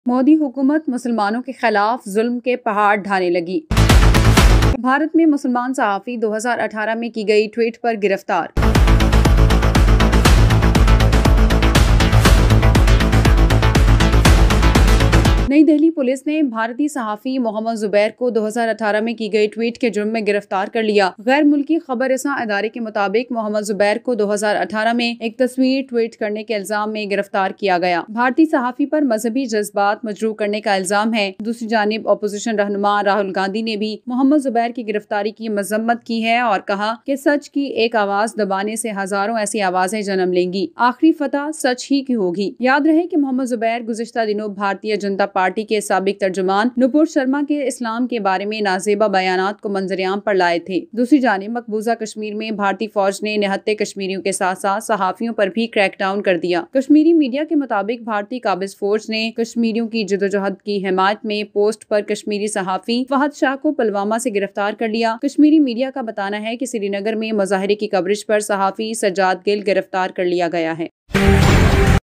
मोदी हुकूमत मुसलमानों के खिलाफ जुल्म के पहाड़ ढाने लगी। भारत में मुसलमान सहाफ़ी 2018 में की गई ट्वीट पर गिरफ्तार। नई दिल्ली पुलिस ने भारतीय सहाफ़ी मोहम्मद जुबैर को 2018 में की गई ट्वीट के जुर्म में गिरफ्तार कर लिया। गैर मुल्की खबर रसां अदारे के मुताबिक मोहम्मद जुबैर को 2018 में एक तस्वीर ट्वीट करने के इल्जाम में गिरफ्तार किया गया। भारतीय सहाफ़ी पर मजहबी जज्बात मजरूह करने का इल्जाम है। दूसरी जानिब अपोजिशन रहनुमा राहुल गांधी ने भी मोहम्मद जुबैर की गिरफ्तारी की मजम्मत की है और कहा कि सच की एक आवाज दबाने से हजारों ऐसी आवाजें जन्म लेंगी, आखिरी फतह सच ही की होगी। याद रहे कि मोहम्मद जुबैर गुज़िश्ता दिनों भारतीय जनता पार्टी के साबिक तर्जुमान नुपुर शर्मा के इस्लाम के बारे में नाजेबा बयानात को मंजरेआम पर लाए थे। दूसरी जानिब मकबूजा कश्मीर में भारतीय फौज ने निहत्ते कश्मीरियों के साथ साथ सहाफियों पर भी क्रैकडाउन कर दिया। कश्मीरी मीडिया के मुताबिक भारतीय काबिज फौज ने कश्मीरियों की जदोजहद की हिमायत में पोस्ट पर कश्मीरी सहाफी फहद शाह को पुलवामा से गिरफ्तार कर लिया। कश्मीरी मीडिया का बताना है कि श्रीनगर में मुजाहरे की कवरेज पर सहाफी सज्जाद गिल गिरफ्तार कर लिया गया है।